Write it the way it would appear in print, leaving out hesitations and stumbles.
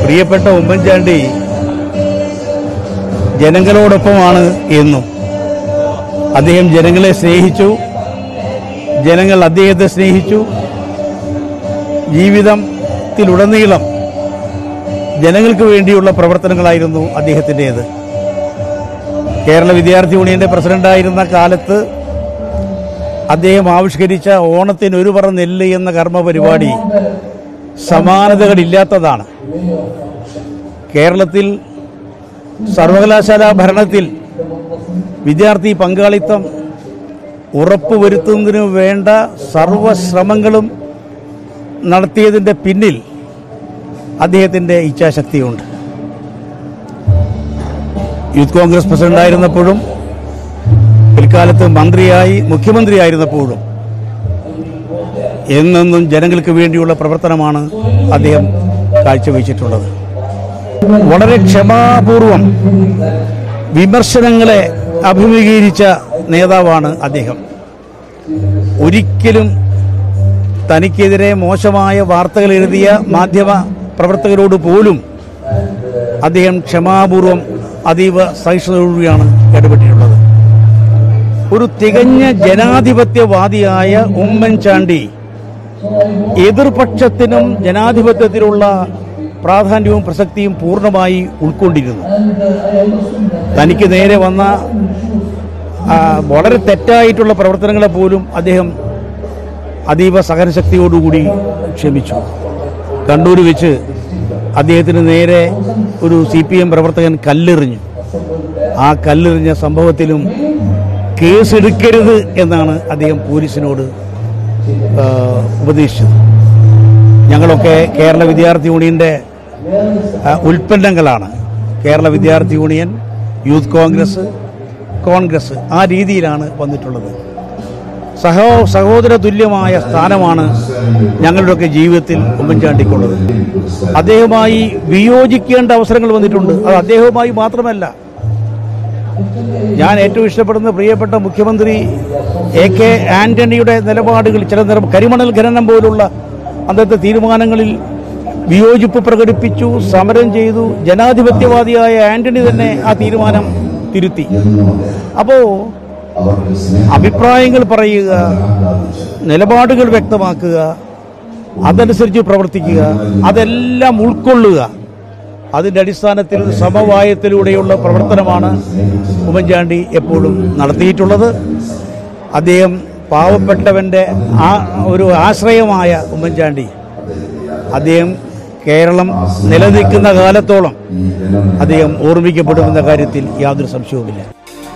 പ്രിയപ്പെട്ട ഉമ്മൻചാണ്ടി ജനങ്ങളോടൊപ്പമാണ് എന്നും. അദ്ദേഹം ജനങ്ങളെ സ്നേഹിച്ചു, ജനങ്ങൾ അദ്ദേഹത്തെ സ്നേഹിച്ചു. ജീവിതത്തിലുടനീളം ജനങ്ങൾക്ക് വേണ്ടിയുള്ള പ്രവർത്തനങ്ങളായിരുന്നു അദ്ദേഹത്തിൻ്റേത്. കേരള വിദ്യാർത്ഥി യൂണിയന്റെ പ്രസിഡന്റായിരുന്ന കാലത്ത് അദ്ദേഹം ആവിഷ്കരിച്ച ഓണത്തിന് ഒരു പറ നെല്ല് എന്ന കർമ്മ പരിപാടി സമാനതകളില്ലാത്തതാണ്. കേരളത്തിൽ സർവകലാശാലാ ഭരണത്തിൽ വിദ്യാർത്ഥി പങ്കാളിത്തം ഉറപ്പുവരുത്തുന്നതിനു വേണ്ട സർവശ്രമങ്ങളും നടത്തിയതിൻ്റെ പിന്നിൽ അദ്ദേഹത്തിൻ്റെ ഇച്ഛാശക്തിയുണ്ട്. യൂത്ത് കോൺഗ്രസ് പ്രസിഡന്റായിരുന്നപ്പോഴും പിൽക്കാലത്ത് മുഖ്യമന്ത്രിയായിരുന്നപ്പോഴും എന്നെന്നും ജനങ്ങൾക്ക് വേണ്ടിയുള്ള പ്രവർത്തനമാണ് അദ്ദേഹം കാഴ്ചവെച്ചിട്ടുള്ളത്. വളരെ ക്ഷമാപൂർവം വിമർശനങ്ങളെ അഭിമുഖീകരിച്ച നേതാവാണ് അദ്ദേഹം. ഒരിക്കലും തനിക്കെതിരെ മോശമായ വാർത്തകൾ എഴുതിയ മാധ്യമ പ്രവർത്തകരോട് പോലും അദ്ദേഹം ക്ഷമാപൂർവം അതീവ സഹിഷ്ണുതയോടുകൂടിയാണ് ഇടപെട്ടിട്ടുള്ളത്. ഒരു തികഞ്ഞ ജനാധിപത്യവാദിയായ ഉമ്മൻചാണ്ടി എതിർപക്ഷത്തിനും ജനാധിപത്യത്തിലുള്ള പ്രാധാന്യവും പ്രസക്തിയും പൂർണ്ണമായി ഉൾക്കൊണ്ടിരുന്നു. തനിക്ക് നേരെ വന്ന വളരെ തെറ്റായിട്ടുള്ള പ്രവർത്തനങ്ങളെ പോലും അദ്ദേഹം അതീവ സഹനശക്തിയോടുകൂടി ക്ഷമിച്ചു. കണ്ണൂർ വെച്ച് അദ്ദേഹത്തിന് നേരെ ഒരു CPM പ്രവർത്തകൻ കല്ലെറിഞ്ഞു. ആ കല്ലെറിഞ്ഞ സംഭവത്തിലും കേസെടുക്കരുത് എന്നാണ് അദ്ദേഹം പോലീസിനോട് ഉപദേശിച്ചത്. ഞങ്ങളൊക്കെ കേരള വിദ്യാർത്ഥി യൂണിയന്റെ ഉൽപ്പന്നങ്ങളാണ്. കേരള വിദ്യാർത്ഥി യൂണിയൻ, യൂത്ത് കോൺഗ്രസ് ആ രീതിയിലാണ് വന്നിട്ടുള്ളത്. സഹോദര തുല്യമായ സ്ഥാനമാണ് ഞങ്ങളുടെയൊക്കെ ജീവിതത്തിൽ ഉമ്മൻചാണ്ടിക്കുള്ളത്. അദ്ദേഹവുമായി വിയോജിക്കേണ്ട അവസരങ്ങൾ വന്നിട്ടുണ്ട്. അത് അദ്ദേഹവുമായി മാത്രമല്ല, ഞാൻ ഏറ്റവും ഇഷ്ടപ്പെടുന്ന പ്രിയപ്പെട്ട മുഖ്യമന്ത്രി AK ആന്റണിയുടെ നിലപാടുകൾ, കരിമണൽ ഖനനം പോലുള്ള അന്നത്തെ തീരുമാനങ്ങളിൽ വിയോജിപ്പ് പ്രകടിപ്പിച്ചു, സമരം ചെയ്തു. ജനാധിപത്യവാദിയായ ആന്റണി തന്നെ ആ തീരുമാനം തിരുത്തി. അപ്പോൾ അഭിപ്രായങ്ങൾ പറയുക, നിലപാടുകൾ വ്യക്തമാക്കുക, അതനുസരിച്ച് പ്രവർത്തിക്കുക, അതെല്ലാം ഉൾക്കൊള്ളുക. അതിൻ്റെ അടിസ്ഥാനത്തിൽ സമവായത്തിലൂടെയുള്ള പ്രവർത്തനമാണ് ഉമ്മൻചാണ്ടി എപ്പോഴും നടത്തിയിട്ടുള്ളത്. അദ്ദേഹം പാവപ്പെട്ടവൻ്റെ ഒരു ആശ്രയമായ ഉമ്മൻചാണ്ടി, അദ്ദേഹം കേരളം നിലനിൽക്കുന്ന കാലത്തോളം അദ്ദേഹം ഓർമ്മിക്കപ്പെടുമെന്ന കാര്യത്തിൽ യാതൊരു സംശയവുമില്ല.